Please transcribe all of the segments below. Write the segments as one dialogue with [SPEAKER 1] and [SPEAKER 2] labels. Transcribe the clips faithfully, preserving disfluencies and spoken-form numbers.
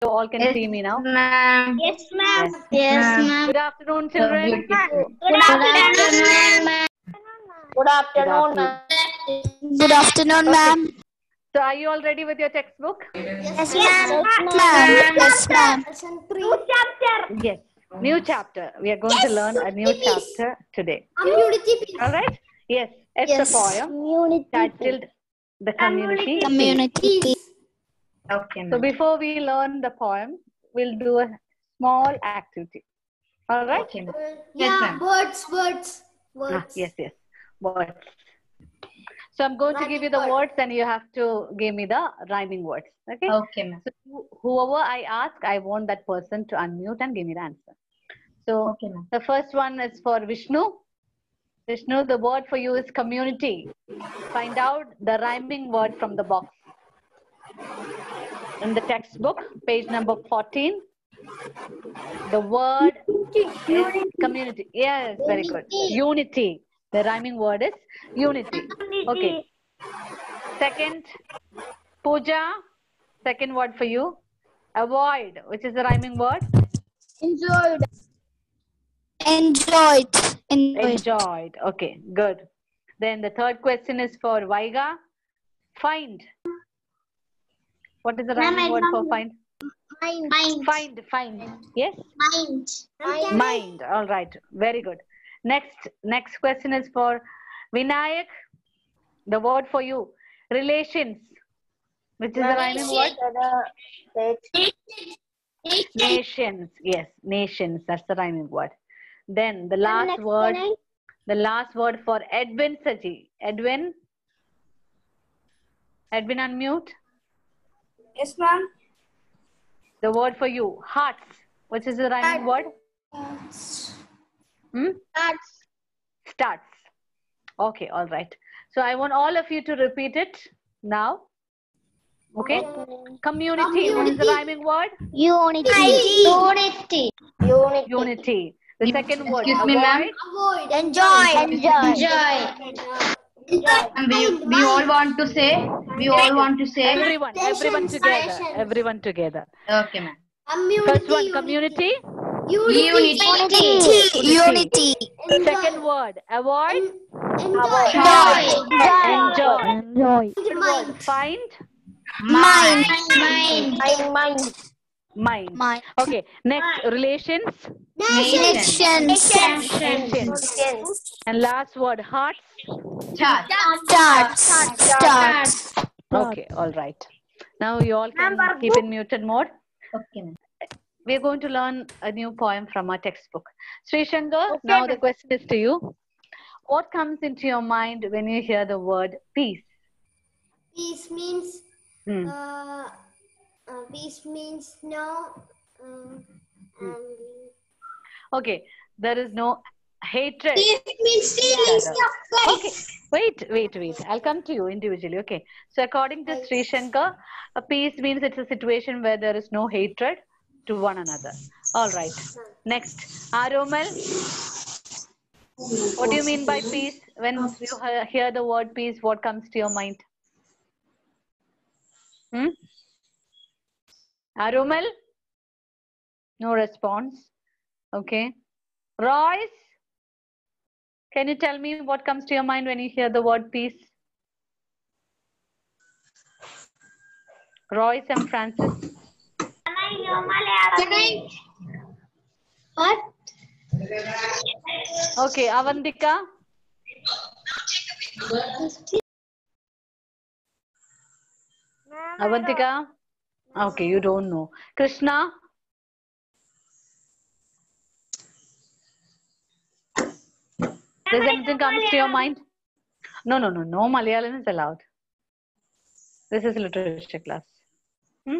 [SPEAKER 1] you all can
[SPEAKER 2] Yes,
[SPEAKER 1] see me now.
[SPEAKER 2] ma'am.
[SPEAKER 3] Yes, ma'am.
[SPEAKER 1] Yes.
[SPEAKER 3] Yes, ma'am.
[SPEAKER 1] Good afternoon, children.
[SPEAKER 3] Good afternoon, ma'am.
[SPEAKER 2] Good afternoon, ma'am.
[SPEAKER 3] Good afternoon, ma'am.
[SPEAKER 1] So, are you all ready with your textbook?
[SPEAKER 3] Yes, ma'am. Yes, ma'am. New chapter.
[SPEAKER 1] Yes. New chapter. We are going to learn a new chapter today.
[SPEAKER 3] Community.
[SPEAKER 1] All right? Yes. It's
[SPEAKER 3] Yes.
[SPEAKER 1] a poem
[SPEAKER 3] Community.
[SPEAKER 1] titled The Community.
[SPEAKER 3] Community.
[SPEAKER 2] Okay,
[SPEAKER 1] So,
[SPEAKER 2] ma'am.
[SPEAKER 1] before we learn the poem, we'll do a small activity. All right?
[SPEAKER 2] Okay, ma'am.
[SPEAKER 3] Yeah,
[SPEAKER 2] ma'am.
[SPEAKER 3] words, words,
[SPEAKER 1] Ah,
[SPEAKER 3] words.
[SPEAKER 1] yes, yes. Words. So, I'm going to give you the words and you have to give me the rhyming words. Okay?
[SPEAKER 2] Okay, ma'am.
[SPEAKER 1] So, who- whoever I ask, I want that person to unmute and give me the answer. So,
[SPEAKER 2] Okay, ma'am.
[SPEAKER 1] the first one is for Vishnu. Vishnu, the word for you is community. Find out the rhyming word from the box. In the textbook, page number fourteen, the word is community. Yes, very good. Unity. The rhyming word is unity. Okay. Second, Pooja. Second word for you, avoid, which is the rhyming word.
[SPEAKER 3] Enjoyed. Enjoyed. Enjoyed.
[SPEAKER 1] Enjoyed. Okay, good. Then the third question is for Vaiga. Find. What is the
[SPEAKER 3] Ma'am,
[SPEAKER 1] rhyming
[SPEAKER 3] I
[SPEAKER 1] word for
[SPEAKER 3] don't-
[SPEAKER 1] find?
[SPEAKER 3] Mind. Mind.
[SPEAKER 1] Find, find. Yes?
[SPEAKER 3] Mind.
[SPEAKER 1] Mind. All right. Very good. Next, next question is for Vinayak. The word for you, relations, which is the rhyming word. Nations. Yes, nations. That's the rhyming word. Then the last
[SPEAKER 3] next
[SPEAKER 1] word,
[SPEAKER 3] one,
[SPEAKER 1] the last word for Edwin Saji. Edwin. Edwin, unmute.
[SPEAKER 3] Yes, ma'am.
[SPEAKER 1] The word for you, hearts, which is the rhyming word. Hmm?
[SPEAKER 3] Arts.
[SPEAKER 1] Starts. Okay, all right. So I want all of you to repeat it now. Okay. Community. What is the rhyming word?
[SPEAKER 3] Unity. Unity. Unity.
[SPEAKER 1] Unity. The second word,
[SPEAKER 2] Excuse me, ma'am.
[SPEAKER 1] avoid.
[SPEAKER 3] Avoid. Enjoy. Enjoy. Enjoy.
[SPEAKER 2] We, we all want to say. We all want to say.
[SPEAKER 1] Everyone, everyone together. Everyone together.
[SPEAKER 2] Okay, ma'am.
[SPEAKER 1] First one, community.
[SPEAKER 3] Unity. Unity. Unity.
[SPEAKER 1] Second word, avoid.
[SPEAKER 3] Enjoy.
[SPEAKER 1] Enjoy.
[SPEAKER 3] Enjoy.
[SPEAKER 1] Third word, find.
[SPEAKER 3] Mind. Mind. Mind.
[SPEAKER 1] Mind.
[SPEAKER 3] Mind.
[SPEAKER 1] Okay. Next, relations.
[SPEAKER 2] Nation.
[SPEAKER 1] Nations. And last word, hearts.
[SPEAKER 2] Chart.
[SPEAKER 3] Start. Start.
[SPEAKER 1] Okay, all right. Now you all can keep in muted mode.
[SPEAKER 2] Okay, ma'am.
[SPEAKER 1] We're going to learn a new poem from our textbook. Sri Shankar, now the question is to you. What comes into your mind when you hear the word peace?
[SPEAKER 4] Peace means
[SPEAKER 1] Hmm.
[SPEAKER 4] uh, uh, peace means no um, and
[SPEAKER 1] Okay, there is no hatred.
[SPEAKER 3] means
[SPEAKER 1] Okay, wait, wait, wait. I'll come to you individually. Okay. So according to Sri Shankar, a peace means it's a situation where there is no hatred to one another. All right. Next, Aromal. What do you mean by peace? When you he- hear the word peace, what comes to your mind? Hmm? Aromal? No response. Okay. Royce? Can you tell me what comes to your mind when you hear the word peace? Royce and Francis?
[SPEAKER 3] What?
[SPEAKER 1] Okay, Avandika? Avantika? Okay, you don't know. Krishna? Does anything comes to your mind? No, no, no, no. Malayalam is allowed. This is literature class. Hmm?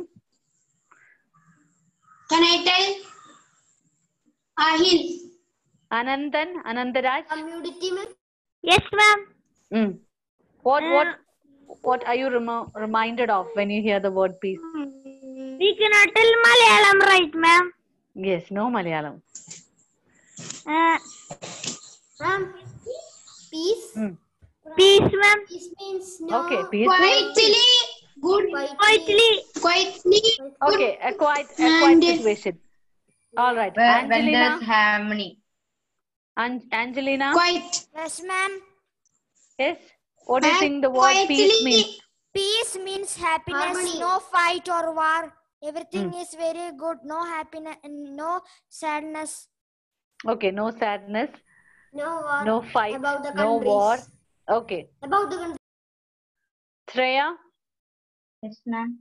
[SPEAKER 3] Can I tell? Ahil.
[SPEAKER 1] Anandan? Anandaraj?
[SPEAKER 4] community means
[SPEAKER 3] Yes, ma'am.
[SPEAKER 1] Mm. What, what, what are you remo reminded of when you hear the word peace?
[SPEAKER 3] We cannot tell Malayalam, right, ma'am?
[SPEAKER 1] Yes, no Malayalam.
[SPEAKER 3] Uh,
[SPEAKER 4] ma'am peace
[SPEAKER 1] Mm.
[SPEAKER 3] peace, ma'am.
[SPEAKER 4] peace means no
[SPEAKER 1] Okay, peace means
[SPEAKER 3] Quietly
[SPEAKER 2] Good.
[SPEAKER 3] Quietly.
[SPEAKER 2] Quietly.
[SPEAKER 1] Okay, a quiet, a quiet situation. All right,
[SPEAKER 2] When, when
[SPEAKER 1] Angelina.
[SPEAKER 2] there's harmony.
[SPEAKER 1] An- Angelina.
[SPEAKER 5] Quiet.
[SPEAKER 3] Yes, ma'am.
[SPEAKER 1] Yes. What do you
[SPEAKER 5] And
[SPEAKER 1] think the word peace
[SPEAKER 5] quietly.
[SPEAKER 1] means?
[SPEAKER 3] Peace means happiness,
[SPEAKER 4] Harmony.
[SPEAKER 3] no fight or war. Everything
[SPEAKER 1] Mm.
[SPEAKER 3] is very good, no happiness, no sadness.
[SPEAKER 1] Okay, no sadness,
[SPEAKER 4] No war.
[SPEAKER 1] no fight,
[SPEAKER 4] About the
[SPEAKER 1] no
[SPEAKER 4] countries.
[SPEAKER 1] war. Okay.
[SPEAKER 4] About the country.
[SPEAKER 1] Shreya,
[SPEAKER 2] Yes, ma'am.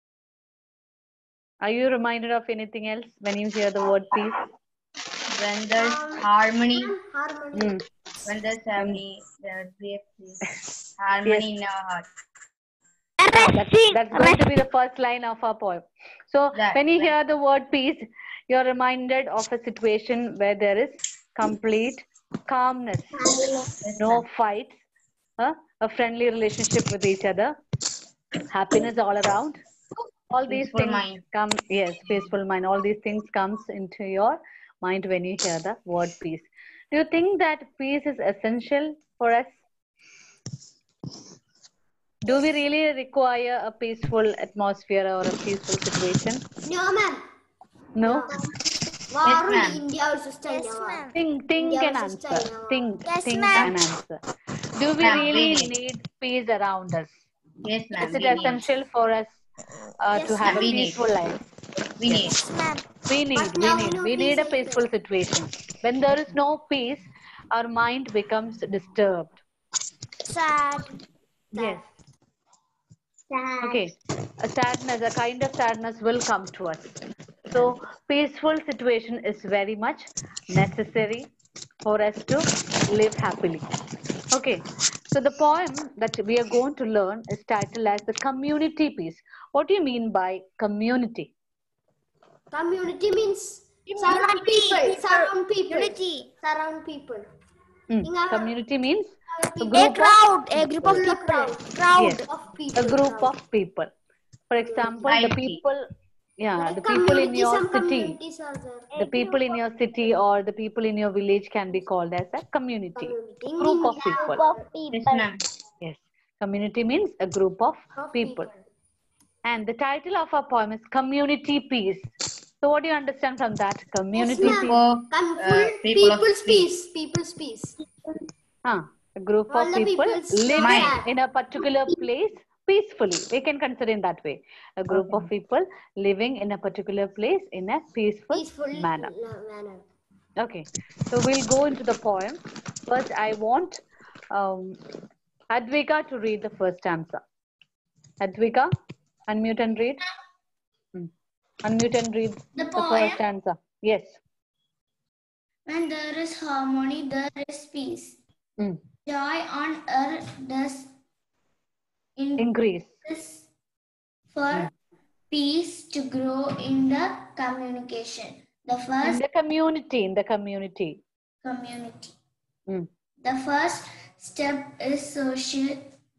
[SPEAKER 1] are you reminded of anything else when you hear the word peace?
[SPEAKER 2] When there's
[SPEAKER 4] Um,
[SPEAKER 2] harmony.
[SPEAKER 4] ma'am, harmony.
[SPEAKER 1] Mm.
[SPEAKER 2] When there's harmony, there will be a peace. Harmony in our heart.
[SPEAKER 1] Ah, that's,
[SPEAKER 3] Resting.
[SPEAKER 1] that's going to be the first line of our poem. So
[SPEAKER 2] That-
[SPEAKER 1] when you
[SPEAKER 2] that-
[SPEAKER 1] hear the word peace, you're reminded of a situation where there is complete calmness,
[SPEAKER 2] Yes,
[SPEAKER 1] no
[SPEAKER 2] ma'am.
[SPEAKER 1] fights, huh? A friendly relationship with each other, happiness all around. All these
[SPEAKER 2] Peaceful
[SPEAKER 1] things
[SPEAKER 2] mind.
[SPEAKER 1] come, yes, peaceful mind. All these things comes into your mind when you hear the word peace. Do you think that peace is essential for us? Do we really require a peaceful atmosphere or a peaceful situation?
[SPEAKER 4] No, ma'am.
[SPEAKER 1] No?
[SPEAKER 4] No. War in
[SPEAKER 2] ma'am.
[SPEAKER 4] India versus China.
[SPEAKER 3] Yes,
[SPEAKER 4] war.
[SPEAKER 3] ma'am.
[SPEAKER 1] Think, think
[SPEAKER 4] India
[SPEAKER 1] and
[SPEAKER 4] versus
[SPEAKER 1] answer.
[SPEAKER 4] China war.
[SPEAKER 1] Think,
[SPEAKER 3] Yes,
[SPEAKER 1] think
[SPEAKER 3] ma'am.
[SPEAKER 1] and answer. Do we
[SPEAKER 2] Ma'am, we
[SPEAKER 1] really
[SPEAKER 2] need.
[SPEAKER 1] need peace around us?
[SPEAKER 2] Yes, ma'am.
[SPEAKER 1] Is it
[SPEAKER 2] we need.
[SPEAKER 1] essential for us uh, to
[SPEAKER 3] Yes,
[SPEAKER 1] have a
[SPEAKER 2] ma'am. We need.
[SPEAKER 1] peaceful life?
[SPEAKER 2] We
[SPEAKER 1] Yes.
[SPEAKER 2] need.
[SPEAKER 3] Yes, ma'am.
[SPEAKER 1] We need,
[SPEAKER 4] But
[SPEAKER 1] we
[SPEAKER 4] now
[SPEAKER 1] need,
[SPEAKER 4] no
[SPEAKER 1] we need a
[SPEAKER 4] peace
[SPEAKER 1] peaceful
[SPEAKER 4] either.
[SPEAKER 1] situation. When there is no peace, our mind becomes disturbed.
[SPEAKER 3] Sad.
[SPEAKER 1] Yes. Okay. A sadness, a kind of sadness will come to us. So, peaceful situation is very much necessary for us to live happily. Okay. So, the poem that we are going to learn is titled as the community piece. What do you mean by community?
[SPEAKER 4] Community means surround people. Surround people.
[SPEAKER 3] Unity.
[SPEAKER 4] Surround people.
[SPEAKER 1] Hmm.
[SPEAKER 4] In our-
[SPEAKER 1] Community means a
[SPEAKER 3] A
[SPEAKER 1] group
[SPEAKER 3] crowd.
[SPEAKER 1] of
[SPEAKER 3] A group of
[SPEAKER 1] people.
[SPEAKER 3] people.
[SPEAKER 4] crowd.
[SPEAKER 3] Crowd.
[SPEAKER 1] Yes.
[SPEAKER 4] Of people.
[SPEAKER 1] A group
[SPEAKER 4] crowd.
[SPEAKER 1] of people. For example, the
[SPEAKER 2] Society.
[SPEAKER 1] people, yeah,
[SPEAKER 4] Like
[SPEAKER 1] the people in
[SPEAKER 4] community,
[SPEAKER 1] your
[SPEAKER 4] some
[SPEAKER 1] city,
[SPEAKER 4] communities are there.
[SPEAKER 1] the people in your city or the people in your village can be called as a community.
[SPEAKER 4] Community. In
[SPEAKER 1] Group of
[SPEAKER 4] India,
[SPEAKER 1] people.
[SPEAKER 2] Yes, ma'am.
[SPEAKER 1] Yes. Community means a group of
[SPEAKER 4] of
[SPEAKER 1] people. And the title of our poem is Community Peace. So what do you understand from that? Community
[SPEAKER 4] Yes,
[SPEAKER 1] peace.
[SPEAKER 4] ma'am.
[SPEAKER 2] For
[SPEAKER 4] Come
[SPEAKER 2] uh,
[SPEAKER 4] full
[SPEAKER 2] people of
[SPEAKER 4] people's
[SPEAKER 2] peace.
[SPEAKER 4] peace. People's peace.
[SPEAKER 1] Ah, a group
[SPEAKER 4] All
[SPEAKER 1] of
[SPEAKER 4] the
[SPEAKER 1] people
[SPEAKER 4] people's
[SPEAKER 1] living
[SPEAKER 2] mind.
[SPEAKER 1] in a particular place peacefully. We can consider in that way. A group
[SPEAKER 2] Okay.
[SPEAKER 1] of people living in a particular place in a peaceful,
[SPEAKER 4] Peaceful
[SPEAKER 1] manner.
[SPEAKER 4] la- manner.
[SPEAKER 1] Okay, so we'll go into the poem. First, I want um, Advika to read the first stanza. Advika, unmute and read. Hmm. Unmute and read
[SPEAKER 5] The
[SPEAKER 1] the
[SPEAKER 5] poem.
[SPEAKER 1] first stanza. Yes.
[SPEAKER 5] When there is harmony, there is peace.
[SPEAKER 1] Hmm.
[SPEAKER 5] Joy on earth does
[SPEAKER 1] Increase.
[SPEAKER 5] increase for peace to grow in the communication. The
[SPEAKER 1] In
[SPEAKER 5] first
[SPEAKER 1] the community, in the community.
[SPEAKER 5] community.
[SPEAKER 1] Hmm.
[SPEAKER 5] The first step is social,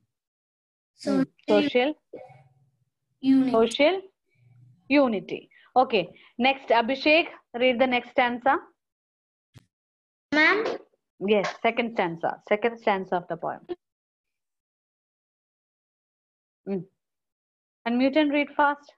[SPEAKER 1] Hmm.
[SPEAKER 5] social
[SPEAKER 1] Social.
[SPEAKER 5] unity.
[SPEAKER 1] Social unity. Okay. Next, Abhishek, read the next stanza.
[SPEAKER 5] Ma'am,
[SPEAKER 1] Yes, second stanza. Second stanza of the poem. Mm. Unmute and read fast.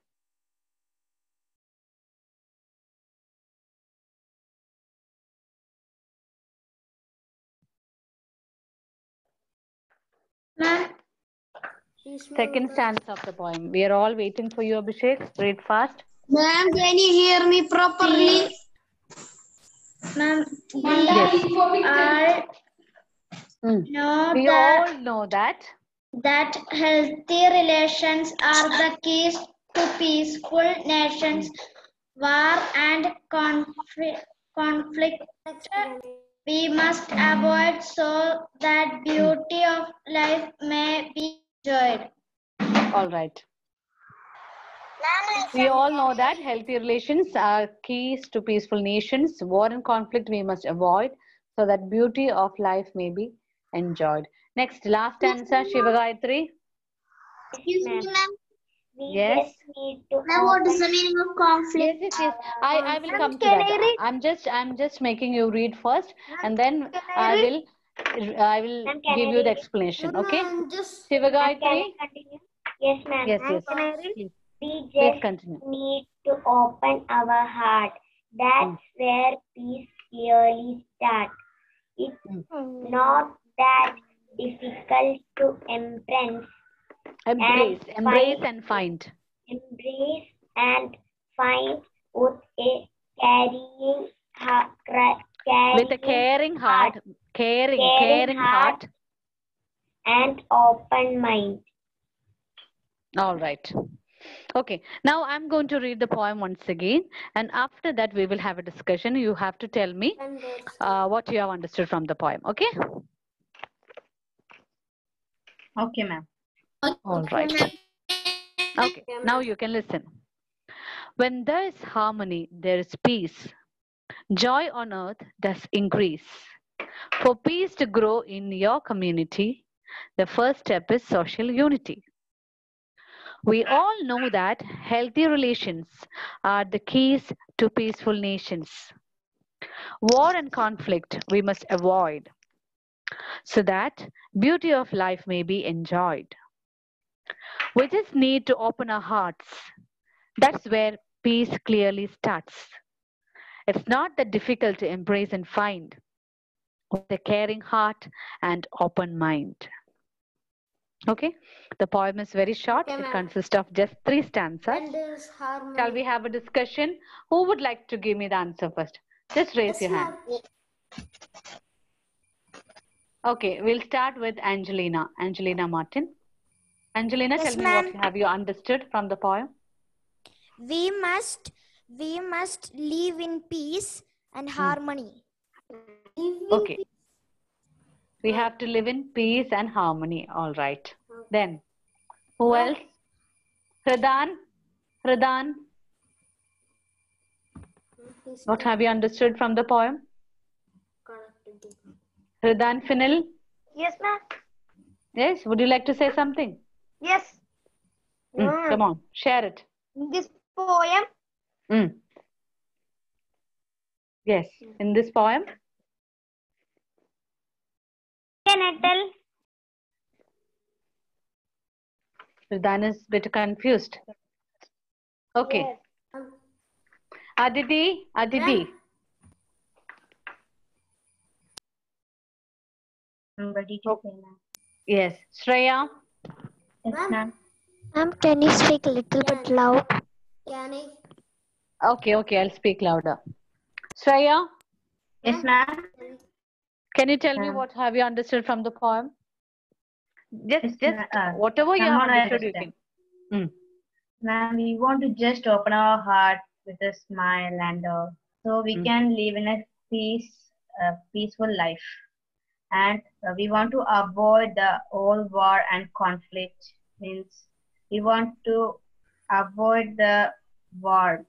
[SPEAKER 5] ma'am,
[SPEAKER 4] Peace,
[SPEAKER 1] Second stanza of the poem. We are all waiting for you, Abhishek. Read fast.
[SPEAKER 5] ma'am, can you hear me properly? Ma'am, we
[SPEAKER 1] Yes.
[SPEAKER 5] all
[SPEAKER 1] Mm.
[SPEAKER 5] know
[SPEAKER 1] We
[SPEAKER 5] that,
[SPEAKER 1] all know that.
[SPEAKER 5] that healthy relations are the keys to peaceful nations. War and conflict, conflict we must avoid so that beauty of life may be enjoyed.
[SPEAKER 1] All right. We all know that healthy relations are keys to peaceful nations. War and conflict we must avoid so that beauty of life may be enjoyed. Next, last stanza, Shiva Gayatri.
[SPEAKER 5] Excuse me, ma'am.
[SPEAKER 1] Yes.
[SPEAKER 5] Ma'am, what is the meaning of conflict?
[SPEAKER 1] Yes, yes, yes. I, I will come to
[SPEAKER 3] can I
[SPEAKER 1] that.
[SPEAKER 3] read?
[SPEAKER 1] I'm just I'm just making you read first, and then
[SPEAKER 3] can I
[SPEAKER 1] I
[SPEAKER 3] read?
[SPEAKER 1] will I will
[SPEAKER 3] Ma'am, can
[SPEAKER 1] give
[SPEAKER 3] I
[SPEAKER 1] you the
[SPEAKER 3] read?
[SPEAKER 1] explanation. Okay.
[SPEAKER 4] And just
[SPEAKER 1] Shiva
[SPEAKER 3] Can I
[SPEAKER 1] Gayatri.
[SPEAKER 3] continue?
[SPEAKER 5] Yes, ma'am.
[SPEAKER 1] Yes,
[SPEAKER 5] And
[SPEAKER 1] yes. Please,
[SPEAKER 5] we
[SPEAKER 1] please
[SPEAKER 5] just
[SPEAKER 1] continue.
[SPEAKER 5] need to open our heart. That's
[SPEAKER 1] Mm.
[SPEAKER 5] where peace clearly starts. It's
[SPEAKER 1] Mm.
[SPEAKER 5] not that difficult to embrace,
[SPEAKER 1] Embrace,
[SPEAKER 5] and
[SPEAKER 1] embrace
[SPEAKER 5] find,
[SPEAKER 1] and find.
[SPEAKER 5] embrace and find with a carrying heart,
[SPEAKER 1] With a
[SPEAKER 5] carrying
[SPEAKER 1] caring heart, caring,
[SPEAKER 5] caring
[SPEAKER 1] caring heart.
[SPEAKER 5] heart and open mind.
[SPEAKER 1] All right. Okay. Now I'm going to read the poem once again, and after that we will have a discussion. You have to tell me
[SPEAKER 4] Ten words.
[SPEAKER 1] uh, what you have understood from the poem. Okay.
[SPEAKER 2] Okay, ma'am.
[SPEAKER 1] All right. Okay. Now you can listen. When there is harmony, there is peace. Joy on earth does increase. For peace to grow in your community, the first step is social unity. We all know that healthy relations are the keys to peaceful nations. War and conflict we must avoid so that beauty of life may be enjoyed. We just need to open our hearts. That's where peace clearly starts. It's not that difficult to embrace and find with a caring heart and open mind. Okay, the poem is very short.
[SPEAKER 4] Okay,
[SPEAKER 1] It
[SPEAKER 4] ma'am.
[SPEAKER 1] consists of just three stanzas.
[SPEAKER 4] When there is harmony.
[SPEAKER 1] Shall we have a discussion? Who would like to give me the answer first? Just raise
[SPEAKER 4] Yes,
[SPEAKER 1] your hand.
[SPEAKER 4] ma'am.
[SPEAKER 1] Okay, we'll start with Angelina. Angelina Martin. Angelina,
[SPEAKER 3] Yes,
[SPEAKER 1] tell me
[SPEAKER 3] ma'am.
[SPEAKER 1] what have you understood from the poem?
[SPEAKER 3] We must we must live in peace and harmony.
[SPEAKER 1] Okay. We have to live in peace and harmony. All right. Then, who else? Pradhan. Pradhan.
[SPEAKER 4] Please
[SPEAKER 1] What have you understood from the poem?
[SPEAKER 4] connect it.
[SPEAKER 1] Pradhan Finil.
[SPEAKER 5] Yes, ma'am.
[SPEAKER 1] Yes, would you like to say something?
[SPEAKER 5] Yes.
[SPEAKER 1] Mm, come on, share it.
[SPEAKER 5] In this poem,
[SPEAKER 1] Mm. Yes, in this poem.
[SPEAKER 3] Can I tell?
[SPEAKER 1] Pradhan is a bit confused. Okay. Aditi. Aditi.
[SPEAKER 2] I'm ready to say now.
[SPEAKER 1] Yes. Shreya.
[SPEAKER 2] Yes, ma'am.
[SPEAKER 3] Ma'am, can you speak a little bit loud?
[SPEAKER 4] Can I?
[SPEAKER 1] Okay, okay, I'll speak louder. Shreya,
[SPEAKER 2] Yes, ma'am.
[SPEAKER 1] can you tell me
[SPEAKER 2] Ma'am.
[SPEAKER 1] what have you understood from the poem? Just,
[SPEAKER 2] Yes,
[SPEAKER 1] just
[SPEAKER 2] ma'am. Uh,
[SPEAKER 1] whatever you have
[SPEAKER 2] someone I
[SPEAKER 1] understood, you can.
[SPEAKER 2] understand.
[SPEAKER 1] Mm.
[SPEAKER 2] Ma'am, we want to just open our heart with a smile and uh, so we
[SPEAKER 1] Mm.
[SPEAKER 2] can live in a peace, uh, peaceful life. And uh, we want to avoid the all war and conflict. Means we want to avoid the war.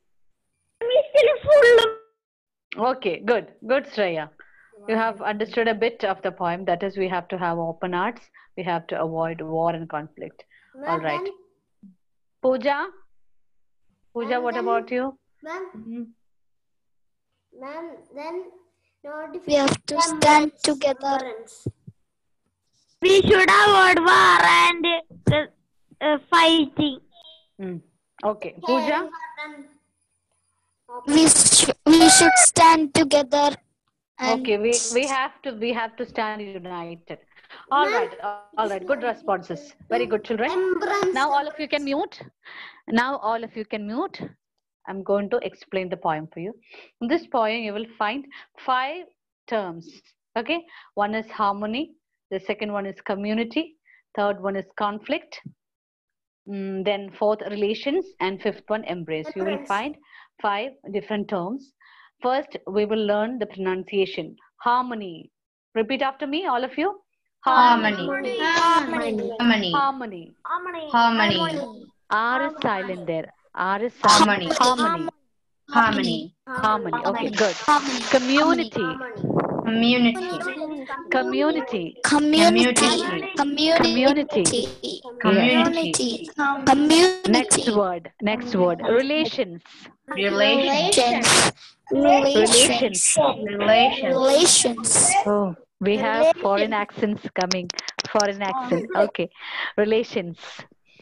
[SPEAKER 1] Okay, good, good, Shreya. You have understood a bit of the poem. That is, we have to have open hearts. We have to avoid war and conflict. All right.
[SPEAKER 4] Then,
[SPEAKER 1] Pooja. Pooja,
[SPEAKER 4] And
[SPEAKER 1] what
[SPEAKER 4] then-
[SPEAKER 1] about you?
[SPEAKER 4] ma'am,
[SPEAKER 1] Mhm.
[SPEAKER 4] ma'am, then notify
[SPEAKER 3] We have to
[SPEAKER 4] them
[SPEAKER 3] stand
[SPEAKER 4] as
[SPEAKER 3] together.
[SPEAKER 4] parents.
[SPEAKER 3] We should avoid war and uh, uh, fighting.
[SPEAKER 1] Mm. Okay, Pooja.
[SPEAKER 4] Caring heart and
[SPEAKER 3] We sh- we should stand together. And
[SPEAKER 1] Okay, we we have to we have to stand united. All right, all right. Good responses. Very good, children.
[SPEAKER 4] embrace
[SPEAKER 1] Now all
[SPEAKER 4] them.
[SPEAKER 1] of you can mute. Now all of you can mute. I'm going to explain the poem for you. In this poem, you will find five terms. Okay, one is harmony. The second one is community. Third one is conflict. Mm, then fourth, relations, and fifth one, embrace. You will
[SPEAKER 4] Embrace.
[SPEAKER 1] find five different terms. First, we will learn the pronunciation. Harmony. Repeat after me, all of you.
[SPEAKER 2] Harmony.
[SPEAKER 4] Harmony.
[SPEAKER 2] Harmony.
[SPEAKER 1] Harmony.
[SPEAKER 2] Harmony.
[SPEAKER 1] R is silent there. R is
[SPEAKER 2] Harmony.
[SPEAKER 1] silent. Harmony.
[SPEAKER 2] Harmony.
[SPEAKER 1] Harmony. Okay, good.
[SPEAKER 3] harmony.
[SPEAKER 1] Community.
[SPEAKER 2] Community.
[SPEAKER 1] Community.
[SPEAKER 3] Community.
[SPEAKER 1] Community.
[SPEAKER 3] Community. Community.
[SPEAKER 1] Next word. Next word. Relations.
[SPEAKER 2] Relations.
[SPEAKER 3] Relations.
[SPEAKER 2] Relations.
[SPEAKER 3] Relations.
[SPEAKER 1] Oh, we have foreign accents coming. Foreign accent. Okay. Relations.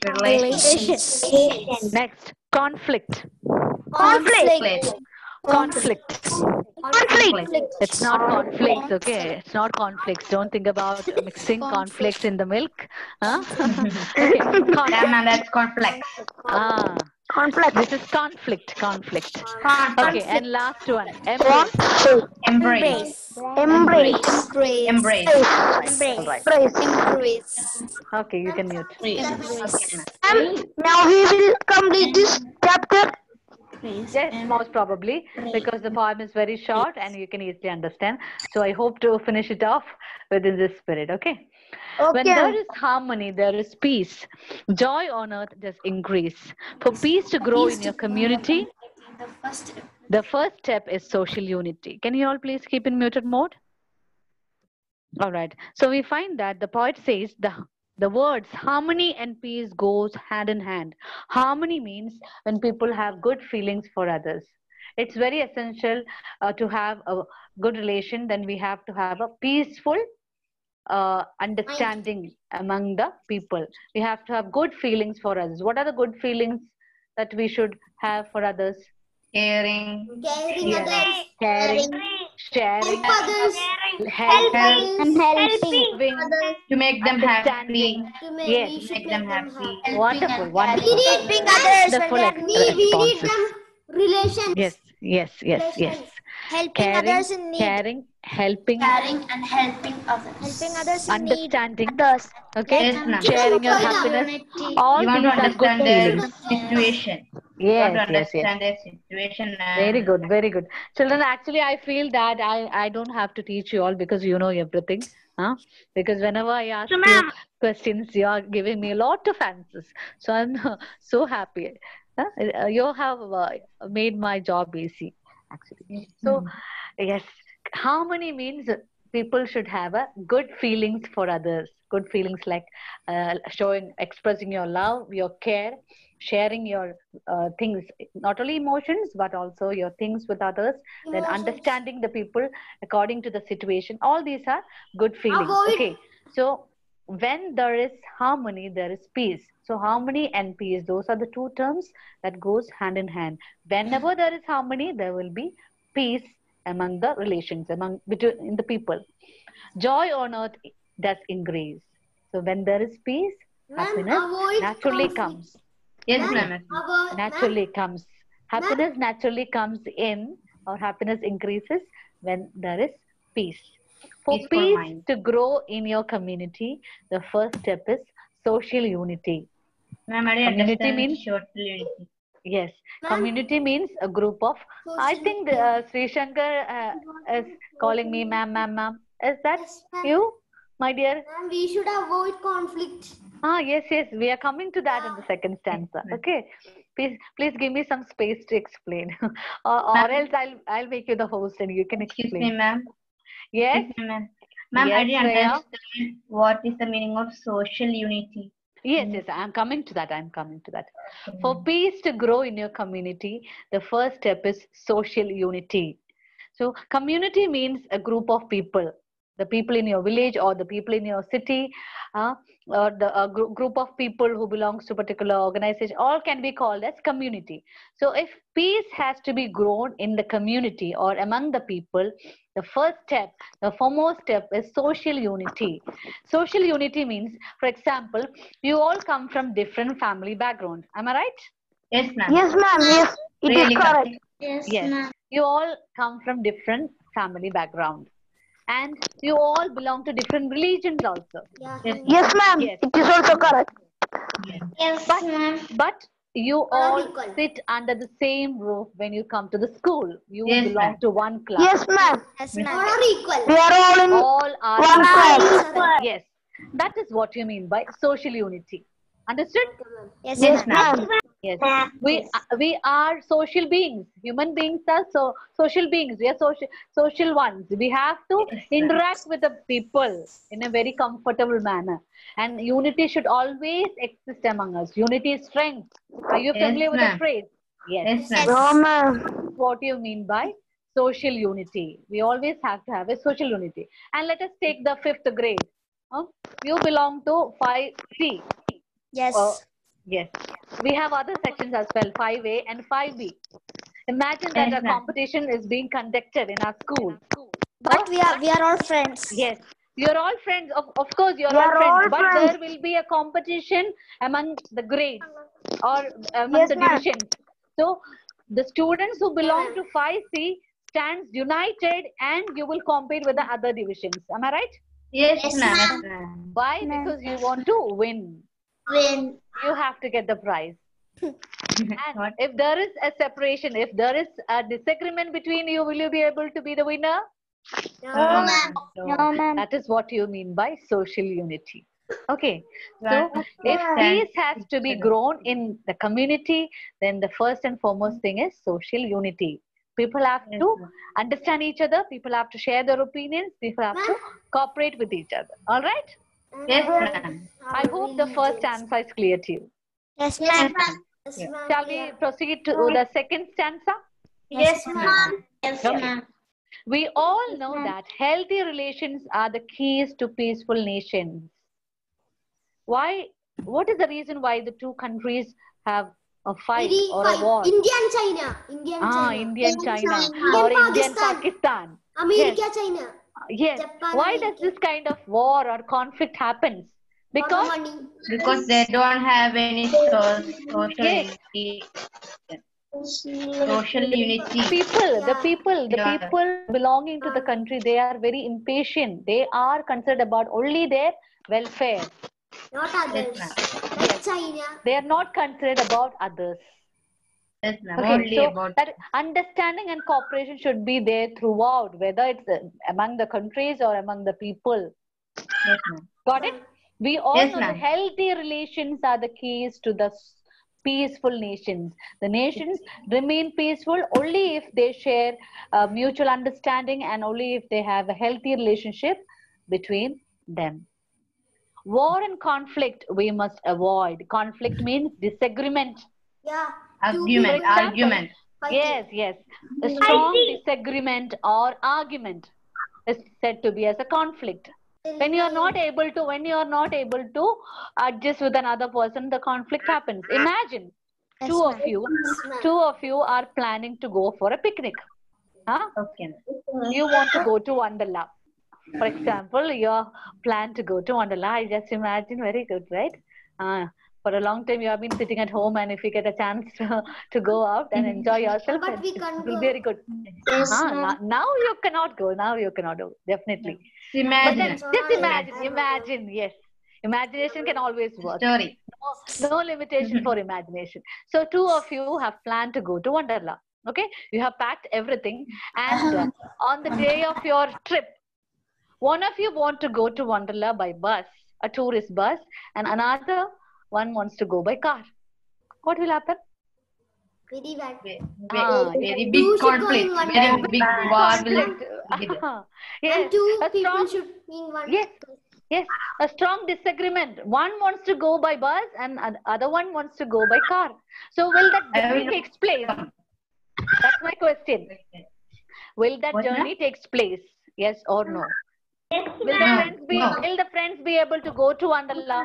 [SPEAKER 2] Relations.
[SPEAKER 1] Next, conflict.
[SPEAKER 3] Conflict.
[SPEAKER 1] Conflict.
[SPEAKER 2] Conflict.
[SPEAKER 1] It's not conflicts, okay? It's not conflicts. Don't think about mixing conflicts in the milk. Huh? Okay.
[SPEAKER 2] Yeah,
[SPEAKER 1] Conflict.
[SPEAKER 2] ma'am, that's conflict.
[SPEAKER 1] Ah,
[SPEAKER 5] Conflict.
[SPEAKER 1] this is conflict. Conflict.
[SPEAKER 2] Conflict.
[SPEAKER 1] Okay, and last one, embrace.
[SPEAKER 2] Embrace.
[SPEAKER 5] Embrace.
[SPEAKER 3] Embrace.
[SPEAKER 2] Embrace.
[SPEAKER 1] All right.
[SPEAKER 5] Embrace.
[SPEAKER 3] Embrace.
[SPEAKER 1] Okay, you can mute.
[SPEAKER 3] Embrace.
[SPEAKER 5] Ma'am, now we will complete this chapter.
[SPEAKER 1] Yes, most probably, because the poem is very short and you can easily understand. So I hope to finish it off within this spirit, okay? When
[SPEAKER 5] Okay.
[SPEAKER 1] there is harmony, there is peace. Joy on earth does increase. For peace to grow in your community, the first step is social unity. Can you all please keep in muted mode? All right. So we find that the poet says the the words harmony and peace goes hand in hand. Harmony means when people have good feelings for others. It's very essential uh, to have a good relation. Then we have to have a peaceful uh, understanding among the people. We have to have good feelings for others. What are the good feelings that we should have for others?
[SPEAKER 2] Caring.
[SPEAKER 4] Caring
[SPEAKER 1] Yes.
[SPEAKER 4] others.
[SPEAKER 1] Caring, sharing,
[SPEAKER 4] Help others.
[SPEAKER 1] help,
[SPEAKER 2] Help.
[SPEAKER 3] And helping.
[SPEAKER 1] giving,
[SPEAKER 4] Others.
[SPEAKER 2] To make them
[SPEAKER 1] understanding.
[SPEAKER 2] happy.
[SPEAKER 4] To make,
[SPEAKER 1] Yes.
[SPEAKER 4] we should
[SPEAKER 2] Make
[SPEAKER 4] make
[SPEAKER 2] them
[SPEAKER 4] them
[SPEAKER 2] happy.
[SPEAKER 4] happy.
[SPEAKER 1] Wonderful,
[SPEAKER 4] We
[SPEAKER 1] wonderful.
[SPEAKER 4] need
[SPEAKER 3] Helping others when
[SPEAKER 1] Wonderful
[SPEAKER 3] they are
[SPEAKER 1] ex-
[SPEAKER 4] We, we need
[SPEAKER 1] responses.
[SPEAKER 4] them relations.
[SPEAKER 1] Yes, yes, yes, yes.
[SPEAKER 4] Relations.
[SPEAKER 3] helping
[SPEAKER 1] Caring,
[SPEAKER 3] others in need.
[SPEAKER 1] caring, helping,
[SPEAKER 5] Caring and helping others.
[SPEAKER 3] Helping others in need.
[SPEAKER 1] understanding.
[SPEAKER 5] Others.
[SPEAKER 1] Okay,
[SPEAKER 2] Yes, ma'am.
[SPEAKER 1] sharing your
[SPEAKER 4] Unity.
[SPEAKER 1] happiness. All
[SPEAKER 2] You want to
[SPEAKER 1] these are good
[SPEAKER 2] understand their
[SPEAKER 1] feelings.
[SPEAKER 2] situation. You want
[SPEAKER 1] Yes,
[SPEAKER 2] to
[SPEAKER 1] yes, yes.
[SPEAKER 2] understand their situation.
[SPEAKER 1] Very
[SPEAKER 2] And
[SPEAKER 1] good, very good. Children, actually, I feel that I, I don't have to teach you all because you know everything. Huh? Because whenever I ask
[SPEAKER 5] So,
[SPEAKER 1] you
[SPEAKER 5] ma'am.
[SPEAKER 1] questions, you are giving me a lot of answers. So I'm so happy. Huh? Uh, You have uh, made my job easy, actually. So, yes, harmony means people should have a good feelings for others. Good feelings like uh, showing, expressing your love, your care, sharing your uh, things, not only emotions but also your things with others. Then
[SPEAKER 4] Emotions.
[SPEAKER 1] understanding the people according to the situation. All these are good feelings.
[SPEAKER 4] Avoid-
[SPEAKER 1] Okay, so when there is harmony, there is peace. So harmony and peace, those are the two terms that goes hand in hand. Whenever there is harmony, there will be peace among the relations, among between the people. Joy on earth does increase. So when there is peace,
[SPEAKER 4] Ma'am,
[SPEAKER 1] happiness
[SPEAKER 4] avoid
[SPEAKER 1] naturally
[SPEAKER 4] conflict.
[SPEAKER 1] comes.
[SPEAKER 2] yes,
[SPEAKER 4] Ma'am,
[SPEAKER 2] ma'am.
[SPEAKER 4] avoid-
[SPEAKER 1] Naturally comes. Happiness naturally comes in, or happiness increases when there is peace. For
[SPEAKER 2] Peaceful
[SPEAKER 1] peace
[SPEAKER 2] mind.
[SPEAKER 1] to grow in your community, the first step is social unity.
[SPEAKER 2] Ma'am, I didn't
[SPEAKER 1] Community
[SPEAKER 2] understand
[SPEAKER 1] means-
[SPEAKER 2] social unity.
[SPEAKER 1] Yes,
[SPEAKER 4] Ma'am.
[SPEAKER 1] community means a group of. I
[SPEAKER 4] Social
[SPEAKER 1] think the, uh, Sri Shankar uh, is calling me ma'am, ma'am, ma'am. Is that
[SPEAKER 4] Yes, ma'am.
[SPEAKER 1] you, my dear?
[SPEAKER 4] Ma'am, we should avoid conflict.
[SPEAKER 1] Ah, yes, yes. We are coming to that in the second stanza.
[SPEAKER 2] ma'am.
[SPEAKER 1] Okay, please, please give me some space to explain, or, or
[SPEAKER 2] Ma'am.
[SPEAKER 1] else I'll I'll make you the host and you can
[SPEAKER 2] Excuse me,
[SPEAKER 1] explain.
[SPEAKER 2] ma'am.
[SPEAKER 1] Yes,
[SPEAKER 2] Excuse me, ma'am. Ma'am, I
[SPEAKER 1] Yes,
[SPEAKER 2] didn't
[SPEAKER 1] Shreya.
[SPEAKER 2] understand what is the meaning of social unity.
[SPEAKER 1] yes, yes. I'm coming to that. I'm coming to that. For peace to grow in your community, the first step is social unity. So, community means a group of people, the people in your village or the people in your city, uh, or the a gr- group of people who belongs to particular organization, all can be called as community. So, if peace has to be grown in the community or among the people, the first step, the foremost step is social unity. Social unity means, for example, you all come from different family background. Am I right?
[SPEAKER 2] Yes, ma'am.
[SPEAKER 5] Yes, ma'am. Yes, it is
[SPEAKER 2] Really
[SPEAKER 5] correct.
[SPEAKER 2] correct.
[SPEAKER 1] Yes. You all come from different family background. And you all belong to different religions also.
[SPEAKER 4] Yeah.
[SPEAKER 2] Yes,
[SPEAKER 5] Yes, ma'am.
[SPEAKER 1] Yes.
[SPEAKER 5] It is also correct.
[SPEAKER 3] Yes,
[SPEAKER 1] But,
[SPEAKER 3] ma'am.
[SPEAKER 1] but you
[SPEAKER 4] are
[SPEAKER 1] all
[SPEAKER 4] equal.
[SPEAKER 1] sit under the same roof when you come to the school. You
[SPEAKER 2] Yes,
[SPEAKER 1] belong
[SPEAKER 2] ma'am.
[SPEAKER 1] to one class.
[SPEAKER 5] Yes, ma'am.
[SPEAKER 3] Yes,
[SPEAKER 4] All
[SPEAKER 3] ma'am.
[SPEAKER 4] are equal.
[SPEAKER 5] We are all in
[SPEAKER 1] All are
[SPEAKER 5] one
[SPEAKER 1] equal.
[SPEAKER 5] class.
[SPEAKER 1] Yes. That is what you mean by social unity. Understood?
[SPEAKER 4] Okay, ma'am.
[SPEAKER 3] Yes,
[SPEAKER 2] Yes,
[SPEAKER 3] ma'am.
[SPEAKER 2] ma'am.
[SPEAKER 1] Yes, we uh, we are social beings. Human beings are so social beings. We are social social ones. We have to
[SPEAKER 2] Yes, ma'am.
[SPEAKER 1] interact with the people in a very comfortable manner. And unity should always exist among us. Unity is strength. Are you
[SPEAKER 2] Yes,
[SPEAKER 1] familiar with the
[SPEAKER 2] ma'am.
[SPEAKER 1] phrase? Yes.
[SPEAKER 2] Yes, ma'am.
[SPEAKER 5] No, ma'am.
[SPEAKER 1] What do you mean by social unity? We always have to have a social unity. And let us take the fifth grade. Huh? You belong to five C.
[SPEAKER 3] Yes.
[SPEAKER 1] Uh, Yes. We have other sections as well, five A and five B. Imagine that
[SPEAKER 2] Yes,
[SPEAKER 1] a
[SPEAKER 2] ma'am.
[SPEAKER 1] competition is being conducted in our school.
[SPEAKER 3] But we are we are all friends.
[SPEAKER 1] Yes, you're all friends. Of, of course, you're
[SPEAKER 4] We
[SPEAKER 1] all
[SPEAKER 4] are
[SPEAKER 1] friends.
[SPEAKER 4] all
[SPEAKER 1] But
[SPEAKER 4] friends.
[SPEAKER 1] there will be a competition among the grades or among
[SPEAKER 4] Yes,
[SPEAKER 1] the
[SPEAKER 4] ma'am.
[SPEAKER 1] divisions. So the students who belong to five C stands united, and you will compete with the other divisions. Am I right?
[SPEAKER 2] Yes,
[SPEAKER 5] Yes,
[SPEAKER 2] ma'am. Yes,
[SPEAKER 5] ma'am.
[SPEAKER 2] ma'am.
[SPEAKER 1] Why? Because you want to win.
[SPEAKER 5] Win.
[SPEAKER 1] You have to get the prize. And
[SPEAKER 2] What?
[SPEAKER 1] if there is a separation, if there is a disagreement between you, will you be able to be the winner?
[SPEAKER 2] No, ma'am.
[SPEAKER 4] No, ma'am.
[SPEAKER 1] That is what you mean by social unity. Okay, so
[SPEAKER 2] Well,
[SPEAKER 1] if
[SPEAKER 2] stand
[SPEAKER 1] peace has to be
[SPEAKER 2] each other.
[SPEAKER 1] grown in the community, then the first and foremost thing is social unity. People have
[SPEAKER 2] Yes,
[SPEAKER 1] to
[SPEAKER 2] ma'am.
[SPEAKER 1] understand each other, people have to share their opinions, people have to cooperate with each other. All right?
[SPEAKER 2] Yes, ma'am.
[SPEAKER 1] I hope the first answer is clear to you.
[SPEAKER 3] Yes,
[SPEAKER 2] Yes,
[SPEAKER 3] ma'am.
[SPEAKER 2] ma'am.
[SPEAKER 4] Yes,
[SPEAKER 2] Yeah.
[SPEAKER 4] ma'am.
[SPEAKER 1] Shall we proceed to the second stanza?
[SPEAKER 2] Yes, ma'am.
[SPEAKER 5] Yes,
[SPEAKER 1] Okay.
[SPEAKER 5] ma'am.
[SPEAKER 1] We all know that healthy relations are the keys to peaceful nations. Why? What is the reason why the two countries have a fight
[SPEAKER 4] Very
[SPEAKER 1] or a
[SPEAKER 4] fine.
[SPEAKER 1] war?
[SPEAKER 4] India and China. India and
[SPEAKER 1] Ah,
[SPEAKER 4] China.
[SPEAKER 1] India and China
[SPEAKER 5] China.
[SPEAKER 1] or
[SPEAKER 4] Indian
[SPEAKER 1] Indian
[SPEAKER 4] Pakistan.
[SPEAKER 1] Pakistan.
[SPEAKER 4] America, China.
[SPEAKER 1] Yes.
[SPEAKER 4] Japan,
[SPEAKER 1] Why does
[SPEAKER 4] America.
[SPEAKER 1] this kind of war or conflict happens?
[SPEAKER 4] For the
[SPEAKER 1] Because
[SPEAKER 4] money.
[SPEAKER 2] Because they don't have any so- social
[SPEAKER 1] yes,
[SPEAKER 2] unity. Social unity.
[SPEAKER 1] people, the
[SPEAKER 4] Yeah.
[SPEAKER 1] people, the
[SPEAKER 2] Yeah.
[SPEAKER 1] people belonging to the country, they are very impatient. They are concerned about only their welfare.
[SPEAKER 4] Not
[SPEAKER 2] Yes,
[SPEAKER 4] others.
[SPEAKER 2] ma'am.
[SPEAKER 4] Like China.
[SPEAKER 1] They are not concerned about others.
[SPEAKER 2] Yes, ma'am.
[SPEAKER 1] Okay,
[SPEAKER 2] Only
[SPEAKER 1] so
[SPEAKER 2] about.
[SPEAKER 1] that understanding and cooperation should be there throughout, whether it's uh, among the countries or among the people.
[SPEAKER 2] Yes, ma'am.
[SPEAKER 1] Got it? We all
[SPEAKER 2] Yes,
[SPEAKER 1] know the
[SPEAKER 2] ma'am.
[SPEAKER 1] healthy relations are the keys to the s- peaceful nations. The nations remain peaceful only if they share uh, mutual understanding and only if they have a healthy relationship between them. War and conflict we must avoid. Conflict means disagreement.
[SPEAKER 4] Yeah.
[SPEAKER 2] Argument.
[SPEAKER 1] For example,
[SPEAKER 2] Argument.
[SPEAKER 4] Fighting.
[SPEAKER 1] Yes, yes. A strong disagreement or argument is said to be as a conflict. When you are not able to, when you are not able to adjust with another person, the conflict happens. Imagine
[SPEAKER 3] Yes,
[SPEAKER 1] two of
[SPEAKER 3] ma'am.
[SPEAKER 1] you,
[SPEAKER 4] Yes, ma'am.
[SPEAKER 1] two of you are planning to go for a picnic. Huh?
[SPEAKER 2] Okay, ma'am.
[SPEAKER 1] You want to go to Wonderla. For example, you plan to go to Wonderla. I just imagine, very good, right? Uh, for a long time, you have been sitting at home, and if you get a chance to, to go out and enjoy yourself,
[SPEAKER 4] But
[SPEAKER 1] it,
[SPEAKER 4] we
[SPEAKER 1] it
[SPEAKER 4] can't
[SPEAKER 1] will
[SPEAKER 4] go.
[SPEAKER 1] be very good.
[SPEAKER 5] Yes,
[SPEAKER 1] Ah,
[SPEAKER 5] ma'am.
[SPEAKER 1] now, now you cannot go. Now you cannot go. Definitely. But
[SPEAKER 2] Imagine.
[SPEAKER 1] then,
[SPEAKER 4] Imagine.
[SPEAKER 1] just imagine.
[SPEAKER 4] Imagine.
[SPEAKER 1] Imagine. Yes, imagination can always work.
[SPEAKER 2] Story.
[SPEAKER 1] No, no limitation for imagination. So two of you have planned to go to Wonderla. Okay, you have packed everything, and uh, on the day of your trip, one of you want to go to Wonderla by bus, a tourist bus, and another one wants to go by car. What will happen?
[SPEAKER 4] Very bad.
[SPEAKER 2] Ve-
[SPEAKER 1] Ah,
[SPEAKER 2] ve-
[SPEAKER 1] yes.
[SPEAKER 2] Very
[SPEAKER 4] Two
[SPEAKER 2] big
[SPEAKER 4] should go
[SPEAKER 2] conflict.
[SPEAKER 4] in one
[SPEAKER 2] Very
[SPEAKER 4] car.
[SPEAKER 2] big war will
[SPEAKER 1] Conflict.
[SPEAKER 2] be there.
[SPEAKER 1] Yes,
[SPEAKER 4] And two
[SPEAKER 1] a
[SPEAKER 4] people
[SPEAKER 1] strong,
[SPEAKER 4] should in one.
[SPEAKER 1] yes, yes, a strong disagreement. One wants to go by bus, and oth- other one wants to go by car. So will that
[SPEAKER 2] I
[SPEAKER 1] journey
[SPEAKER 2] will-
[SPEAKER 1] takes place? That's my question. Will that
[SPEAKER 2] What, ma'am?
[SPEAKER 1] journey takes place? Yes or no? Will the
[SPEAKER 2] No,
[SPEAKER 1] friends be
[SPEAKER 2] no.
[SPEAKER 1] will the friends be able to go to Wonderla?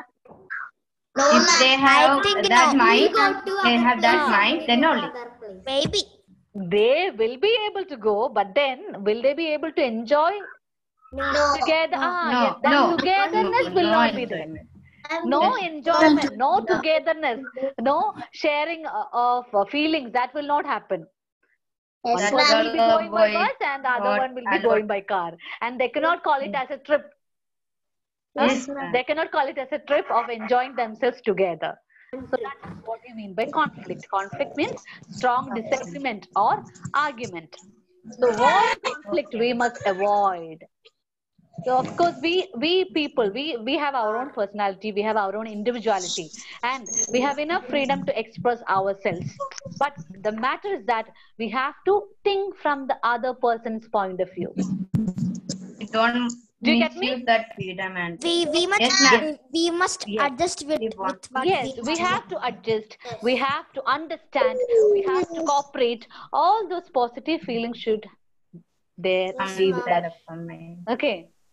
[SPEAKER 2] If they have
[SPEAKER 3] think
[SPEAKER 2] that
[SPEAKER 3] no.
[SPEAKER 2] mind,
[SPEAKER 4] We'll go to
[SPEAKER 2] they
[SPEAKER 4] other
[SPEAKER 2] have that
[SPEAKER 4] place.
[SPEAKER 2] mind, then
[SPEAKER 4] We'll go to
[SPEAKER 2] only.
[SPEAKER 4] other place.
[SPEAKER 3] Maybe.
[SPEAKER 1] They will be able to go, but then will they be able to enjoy
[SPEAKER 4] No.
[SPEAKER 1] together? Ah,
[SPEAKER 2] No,
[SPEAKER 1] yes, that
[SPEAKER 2] no.
[SPEAKER 1] togetherness will
[SPEAKER 2] No
[SPEAKER 1] not be there.
[SPEAKER 2] enjoyment.
[SPEAKER 1] No
[SPEAKER 2] Yes.
[SPEAKER 1] enjoyment, no togetherness, no sharing uh, of uh, feelings. That will not happen. One
[SPEAKER 2] That's
[SPEAKER 1] person will
[SPEAKER 2] all
[SPEAKER 1] be going by
[SPEAKER 2] boy
[SPEAKER 1] bus and the other
[SPEAKER 2] thought
[SPEAKER 1] one will be
[SPEAKER 2] alone.
[SPEAKER 1] going by car. And they cannot call it as a trip. Huh?
[SPEAKER 2] Yes, ma'am.
[SPEAKER 1] They cannot call it as a trip of enjoying themselves together. So that's what we mean by conflict. Conflict means strong disagreement or argument. So war and conflict we must avoid. So of course we we people we we have our own personality, we have our own individuality, and we have enough freedom to express ourselves. But the matter is that we have to think from the other person's point of view.
[SPEAKER 2] We don't
[SPEAKER 1] Do you get me?
[SPEAKER 2] misuse that freedom and
[SPEAKER 3] We we must
[SPEAKER 2] Yes, ma'am.
[SPEAKER 3] we, we must
[SPEAKER 1] Yes.
[SPEAKER 3] adjust with,
[SPEAKER 2] We want-
[SPEAKER 3] with what
[SPEAKER 1] Yes,
[SPEAKER 3] we,
[SPEAKER 1] we have to adjust, we have to understand, we have to cooperate. All those positive feelings should there
[SPEAKER 2] Come
[SPEAKER 1] be with
[SPEAKER 2] that
[SPEAKER 1] us.
[SPEAKER 2] up from me.
[SPEAKER 1] Okay.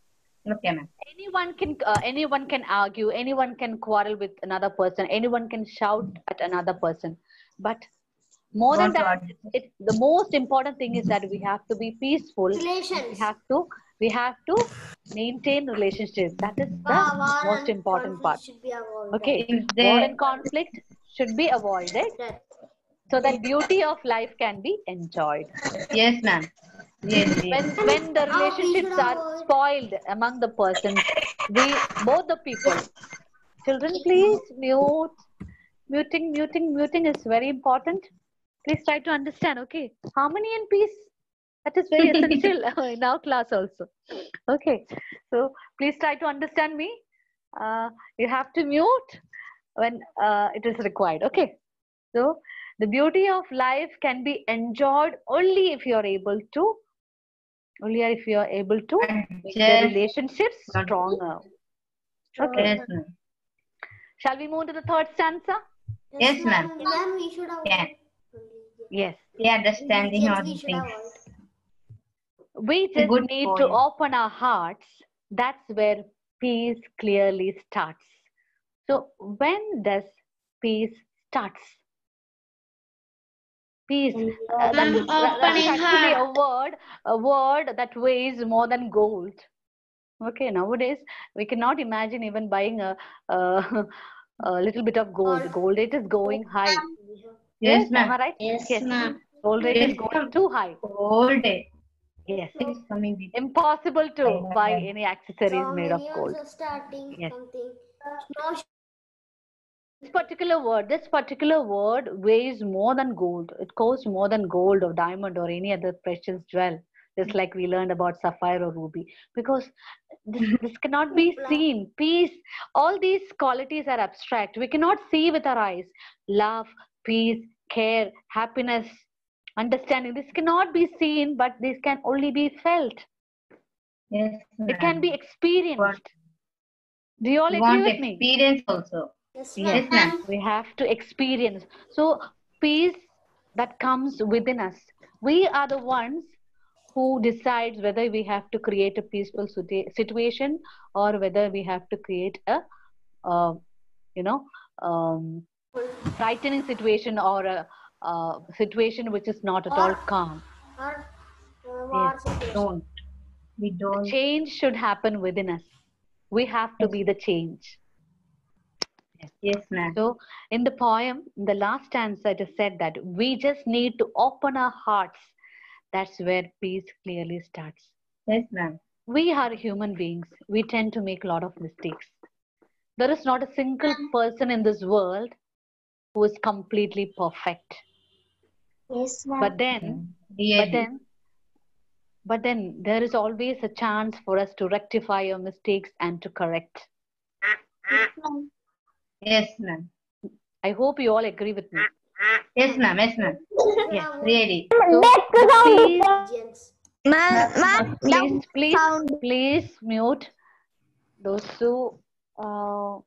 [SPEAKER 2] Okay, ma'am.
[SPEAKER 1] Anyone can uh, anyone can argue, anyone can quarrel with another person, anyone can shout at another person, but more than
[SPEAKER 2] Want to
[SPEAKER 1] that,
[SPEAKER 2] add?
[SPEAKER 1] it, the most important thing is that we have to be peaceful. We
[SPEAKER 4] Relations.
[SPEAKER 1] have to we have to maintain relationships. That is the
[SPEAKER 4] War, war
[SPEAKER 1] most
[SPEAKER 4] and
[SPEAKER 1] important part.
[SPEAKER 4] conflict should be avoided.
[SPEAKER 1] Okay,
[SPEAKER 2] If
[SPEAKER 1] war
[SPEAKER 2] they,
[SPEAKER 1] and conflict should be avoided
[SPEAKER 4] That-
[SPEAKER 1] so that beauty of life can be enjoyed.
[SPEAKER 2] yes, ma'am. Yes,
[SPEAKER 1] When
[SPEAKER 2] yes.
[SPEAKER 1] when the
[SPEAKER 4] How we should
[SPEAKER 1] relationships are
[SPEAKER 4] avoid.
[SPEAKER 1] spoiled among the persons, we both the people. Children, please mute. Muting, muting, muting is very important. Please try to understand. Okay, harmony and peace. That is very essential in our class also. Okay, so please try to understand me. Uh, you have to mute when uh, it is required. Okay, so the beauty of life can be enjoyed only if you are able to, only if you are able to make the
[SPEAKER 2] Adjust.
[SPEAKER 1] relationships stronger. Okay,
[SPEAKER 2] Yes, ma'am.
[SPEAKER 1] shall we move to the third stanza?
[SPEAKER 2] Yes, ma'am.
[SPEAKER 4] Then we should avoid.
[SPEAKER 2] Yeah.
[SPEAKER 1] Yes.
[SPEAKER 2] The understanding
[SPEAKER 4] Yes,
[SPEAKER 2] of
[SPEAKER 4] we
[SPEAKER 2] the
[SPEAKER 4] should
[SPEAKER 2] things.
[SPEAKER 4] avoid.
[SPEAKER 1] We
[SPEAKER 2] a
[SPEAKER 1] just
[SPEAKER 2] good
[SPEAKER 1] need
[SPEAKER 2] point.
[SPEAKER 1] to open our hearts. That's where peace clearly starts. So when does peace starts? Peace. Uh, that
[SPEAKER 5] Ma'am,
[SPEAKER 1] is that, that is
[SPEAKER 5] opening
[SPEAKER 1] actually a
[SPEAKER 5] heart.
[SPEAKER 1] word, a word that weighs more than gold. Okay, nowadays we cannot imagine even buying a, a, a little bit of gold. Gold rate is going high.
[SPEAKER 2] Yes,
[SPEAKER 1] Yes, am
[SPEAKER 2] ma'am.
[SPEAKER 1] I right?
[SPEAKER 5] Yes,
[SPEAKER 1] Yes.
[SPEAKER 5] ma'am.
[SPEAKER 1] Gold rate is
[SPEAKER 2] Yes,
[SPEAKER 1] going
[SPEAKER 2] ma'am.
[SPEAKER 1] too high.
[SPEAKER 2] All day.
[SPEAKER 1] Yes.
[SPEAKER 2] It's coming with
[SPEAKER 1] Impossible to buy any accessories
[SPEAKER 4] So
[SPEAKER 1] made of
[SPEAKER 4] many
[SPEAKER 1] gold.
[SPEAKER 4] also starting
[SPEAKER 1] Yes.
[SPEAKER 4] something. No,
[SPEAKER 1] This particular word, this particular word weighs more than gold. It costs more than gold or diamond or any other precious jewel. Just like we learned about sapphire or ruby, because this, this cannot be seen. Peace, all these qualities are abstract. We cannot see with our eyes. Love, peace, care, happiness, understanding. This cannot be seen, but this can only be felt.
[SPEAKER 2] yes,
[SPEAKER 1] It can be
[SPEAKER 2] ma'am.
[SPEAKER 1] experienced. Do you all
[SPEAKER 2] We
[SPEAKER 1] agree
[SPEAKER 2] want
[SPEAKER 1] with me?
[SPEAKER 2] experience also.
[SPEAKER 4] yes,
[SPEAKER 1] Yes,
[SPEAKER 2] Yes, ma'am.
[SPEAKER 1] we have to experience. So, peace that comes within us. We are the ones who decides whether we have to create a peaceful situa- situation or whether we have to create a, uh, you know, um, frightening situation or a, uh situation which is not at all calm.
[SPEAKER 4] or uh, war
[SPEAKER 1] Yes.
[SPEAKER 4] situation.
[SPEAKER 2] Don't. We
[SPEAKER 1] The
[SPEAKER 2] don't.
[SPEAKER 1] change should happen within us. We have to
[SPEAKER 2] Yes,
[SPEAKER 1] be the change.
[SPEAKER 2] yes, ma'am.
[SPEAKER 1] So, in the poem, in the last stanza, it is said that we just need to open our hearts. That's where peace clearly starts.
[SPEAKER 2] Yes, ma'am.
[SPEAKER 1] We are human beings. We tend to make a lot of mistakes. There is not a single person in this world who is completely perfect.
[SPEAKER 5] Yes,
[SPEAKER 1] But then, but
[SPEAKER 2] Really.
[SPEAKER 1] then, but then there is always a chance for us to rectify our mistakes and to correct.
[SPEAKER 2] Yes, ma'am.
[SPEAKER 1] I hope you all agree with me.
[SPEAKER 2] Yes, ma'am. Yes, ma'am.
[SPEAKER 1] Yes.
[SPEAKER 2] Really.
[SPEAKER 1] So, the peace,
[SPEAKER 4] Gents.
[SPEAKER 5] Ma'am, ma'am,
[SPEAKER 1] please, please, please mute those who, uh,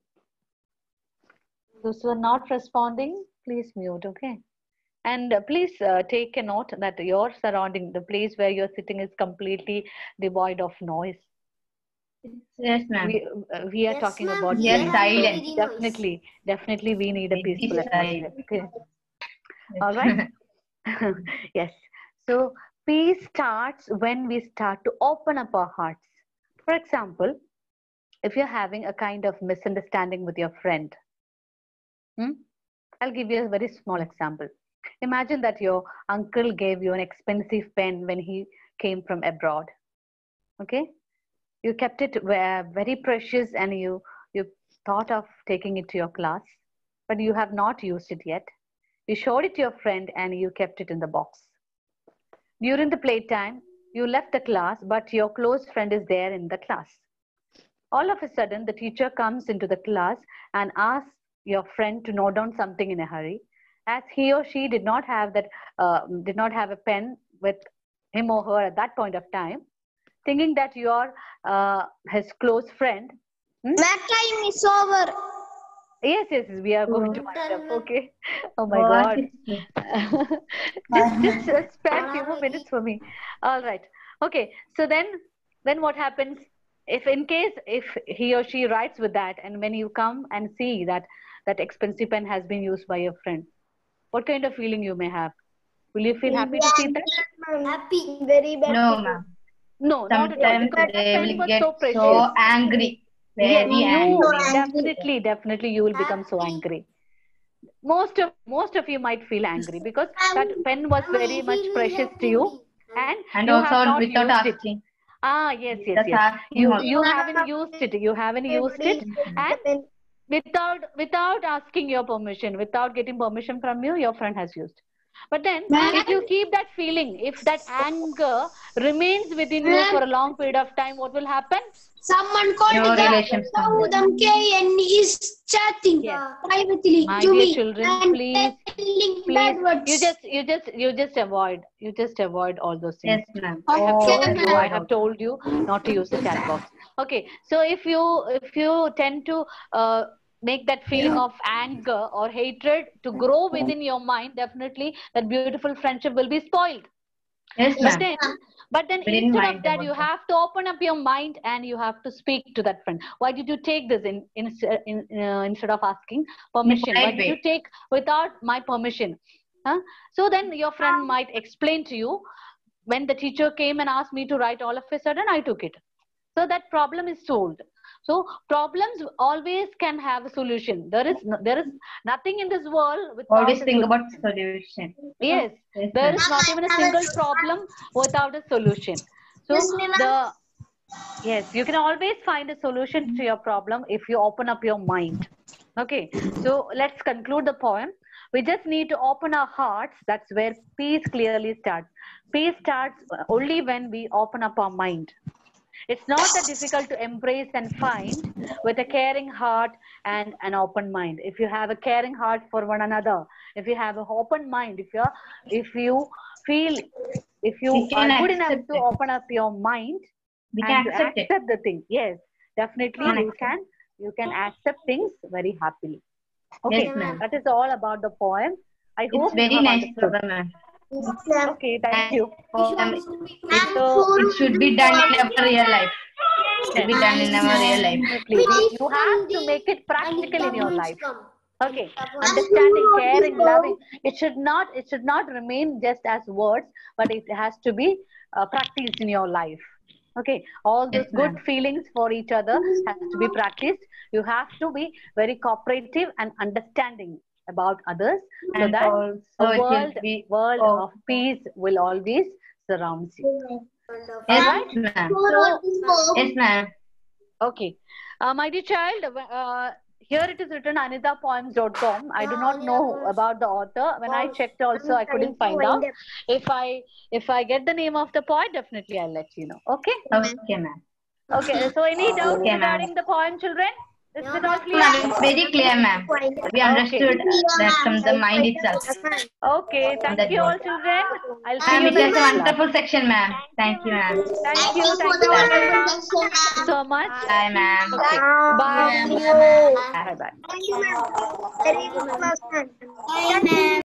[SPEAKER 1] those who are not responding. Please mute, okay? And uh, please uh, take a note that your surrounding, the place where you're sitting, is completely devoid of noise.
[SPEAKER 2] Yes, ma'am.
[SPEAKER 1] We uh, we are
[SPEAKER 4] Yes,
[SPEAKER 1] talking
[SPEAKER 4] ma'am.
[SPEAKER 1] about
[SPEAKER 2] Yes,
[SPEAKER 1] peace, so
[SPEAKER 2] silent.
[SPEAKER 4] Very noise.
[SPEAKER 1] definitely, definitely, we need a
[SPEAKER 2] Very
[SPEAKER 1] peaceful atmosphere.
[SPEAKER 2] silent.
[SPEAKER 1] Okay, all right. Yes. So peace starts when we start to open up our hearts. For example, if you're having a kind of misunderstanding with your friend, hmm? I'll give you a very small example. Imagine that your uncle gave you an expensive pen when he came from abroad. Okay, you kept it ve- very precious, and you you thought of taking it to your class, but you have not used it yet. You showed it to your friend, and you kept it in the box. During the playtime, you left the class, but your close friend is there in the class. All of a sudden, the teacher comes into the class and asks your friend to note down something in a hurry, as he or she did not have that, uh, did not have a pen with him or her at that point of time, thinking that you are uh, his close friend. Hmm?
[SPEAKER 5] Ma'am, time is over.
[SPEAKER 1] Yes, yes, yes, we are going to
[SPEAKER 2] Oh,
[SPEAKER 1] wind up. Okay. Oh my
[SPEAKER 2] what
[SPEAKER 1] God.
[SPEAKER 2] is this?
[SPEAKER 1] just just uh, spare
[SPEAKER 4] All
[SPEAKER 1] few
[SPEAKER 4] are
[SPEAKER 1] more
[SPEAKER 4] ready.
[SPEAKER 1] minutes for me. All right. Okay. So then then what happens? if in case if he or she writes with that, and when you come and see that that expensive pen has been used by your friend, what kind of feeling you may have? Will you feel happy to see that?
[SPEAKER 4] Happy, very bad.
[SPEAKER 2] No, ma'am.
[SPEAKER 1] No, not at all.
[SPEAKER 2] Sometimes
[SPEAKER 1] Because that
[SPEAKER 2] they
[SPEAKER 1] pen
[SPEAKER 2] will
[SPEAKER 1] was
[SPEAKER 2] get
[SPEAKER 1] so precious.
[SPEAKER 2] so angry.
[SPEAKER 1] Yes,
[SPEAKER 2] Very
[SPEAKER 1] you
[SPEAKER 2] angry.
[SPEAKER 1] definitely, definitely, you will become so angry. Most of most of you might feel angry because that pen was very much precious to you, and
[SPEAKER 2] And
[SPEAKER 1] you have
[SPEAKER 2] also
[SPEAKER 1] not
[SPEAKER 2] without
[SPEAKER 1] used it.
[SPEAKER 2] asking.
[SPEAKER 1] Ah, yes, yes,
[SPEAKER 2] Just
[SPEAKER 1] yes.
[SPEAKER 2] asking
[SPEAKER 1] You
[SPEAKER 2] also.
[SPEAKER 1] you haven't used it. You haven't used it, and without without asking your permission, without getting permission from you, your friend has used. But then, if you keep that feeling, if that anger remains within you for a long period of time, what will happen?
[SPEAKER 5] Someone called
[SPEAKER 2] No
[SPEAKER 5] the
[SPEAKER 2] relations.
[SPEAKER 5] Saudam K and is chatting
[SPEAKER 1] Yes.
[SPEAKER 5] privately
[SPEAKER 1] My
[SPEAKER 5] to
[SPEAKER 1] dear
[SPEAKER 5] me
[SPEAKER 1] children,
[SPEAKER 5] and
[SPEAKER 1] please,
[SPEAKER 5] telling
[SPEAKER 1] please,
[SPEAKER 5] bad words.
[SPEAKER 1] you just, you just, you just avoid, you just avoid all those things.
[SPEAKER 2] Yes, ma'am.
[SPEAKER 1] I have
[SPEAKER 2] Oh,
[SPEAKER 1] told you, I
[SPEAKER 2] avoid
[SPEAKER 1] have
[SPEAKER 2] also.
[SPEAKER 1] told you not to use the chat box. Okay, so if you, if you tend to uh, make that feeling of anger or hatred to grow within your mind, definitely that beautiful friendship will be spoiled.
[SPEAKER 2] Yes,
[SPEAKER 1] But
[SPEAKER 2] ma'am.
[SPEAKER 1] then, but then
[SPEAKER 2] We didn't
[SPEAKER 1] instead
[SPEAKER 2] mind
[SPEAKER 1] of that,
[SPEAKER 2] about
[SPEAKER 1] you
[SPEAKER 2] that.
[SPEAKER 1] have to open up your mind and you have to speak to that friend. Why did you take this in, in, in uh, instead of asking permission? Why
[SPEAKER 2] polite
[SPEAKER 1] did you
[SPEAKER 2] way.
[SPEAKER 1] take without my permission? Huh? So then your friend might explain to you, when the teacher came and asked me to write, all of a sudden I took it. So that problem is solved. So problems always can have a solution. There is no, there is nothing in this world without
[SPEAKER 2] Always
[SPEAKER 1] a
[SPEAKER 2] think
[SPEAKER 1] solution.
[SPEAKER 2] about solution.
[SPEAKER 1] Yes,
[SPEAKER 2] Yes,
[SPEAKER 1] there
[SPEAKER 2] ma'am.
[SPEAKER 1] is not even a single problem without a solution. So the yes, you can always find a solution to your problem if you open up your mind. Okay, so let's conclude the poem. We just need to open our hearts. That's where peace clearly starts. Peace starts only when we open up our mind. It's not that difficult to embrace and find with a caring heart and an open mind. If you have a caring heart for one another, if you have an open mind, if you if you feel, if you
[SPEAKER 2] We can
[SPEAKER 1] are good enough
[SPEAKER 2] accept
[SPEAKER 1] to
[SPEAKER 2] it.
[SPEAKER 1] open up your mind
[SPEAKER 2] We
[SPEAKER 1] and
[SPEAKER 2] can
[SPEAKER 1] to
[SPEAKER 2] accept it.
[SPEAKER 1] accept the thing, yes, definitely
[SPEAKER 2] Can
[SPEAKER 1] you
[SPEAKER 2] accept.
[SPEAKER 1] can you can accept things very happily.
[SPEAKER 2] Yes,
[SPEAKER 1] Okay,
[SPEAKER 2] ma'am.
[SPEAKER 1] that is all about the poem. I
[SPEAKER 2] It's
[SPEAKER 1] hope you
[SPEAKER 2] very
[SPEAKER 1] have
[SPEAKER 2] nice
[SPEAKER 1] understood.
[SPEAKER 2] program, ma'am.
[SPEAKER 1] Okay, thank you.
[SPEAKER 2] Um, it,
[SPEAKER 1] So
[SPEAKER 2] it should be done in our real life. It should be done in our real life.
[SPEAKER 1] definitely, we- you have to make it practical in your life. Okay, understanding, caring, loving. It should not. It should not remain just as words, but it has to be uh, practiced in your life. Okay, all
[SPEAKER 2] Yes,
[SPEAKER 1] those good
[SPEAKER 2] ma'am.
[SPEAKER 1] feelings for each other has to be practiced. You have to be very cooperative and understanding about others, so
[SPEAKER 2] And
[SPEAKER 1] that
[SPEAKER 2] also
[SPEAKER 1] a
[SPEAKER 2] it will
[SPEAKER 1] world
[SPEAKER 2] be.
[SPEAKER 1] world
[SPEAKER 2] Oh,
[SPEAKER 1] of peace will always surround you. All
[SPEAKER 2] yes,
[SPEAKER 1] right.
[SPEAKER 2] ma'am.
[SPEAKER 1] So
[SPEAKER 2] Yes, ma'am.
[SPEAKER 1] okay. Uh, my dear child, uh, here it is written anita poems dot com. I do not know about the author. When I checked also, I couldn't find out. If I if I get the name of the poet, definitely I'll let you know. Okay?
[SPEAKER 2] Okay, ma'am.
[SPEAKER 1] Okay. So any doubts
[SPEAKER 2] Okay, ma'am.
[SPEAKER 1] regarding the poem, children? Is it all clear?
[SPEAKER 2] Ma'am, it's very clear, ma'am. We understood that from the mind itself.
[SPEAKER 1] Okay.
[SPEAKER 2] From
[SPEAKER 1] Thank
[SPEAKER 2] that
[SPEAKER 1] you all,
[SPEAKER 2] word.
[SPEAKER 1] children. I'll see
[SPEAKER 2] Ma'am,
[SPEAKER 1] you
[SPEAKER 2] it
[SPEAKER 1] in the
[SPEAKER 2] was a
[SPEAKER 1] next class.
[SPEAKER 2] wonderful section, ma'am. Thank you, ma'am.
[SPEAKER 1] Thank you. Thank you all. Thank you so much.
[SPEAKER 2] Bye, ma'am.
[SPEAKER 1] Okay. Bye.
[SPEAKER 2] Bye, ma'am.
[SPEAKER 1] Bye. Bye.
[SPEAKER 4] Thank you, ma'am. Very good class, ma'am.
[SPEAKER 5] Bye, ma'am.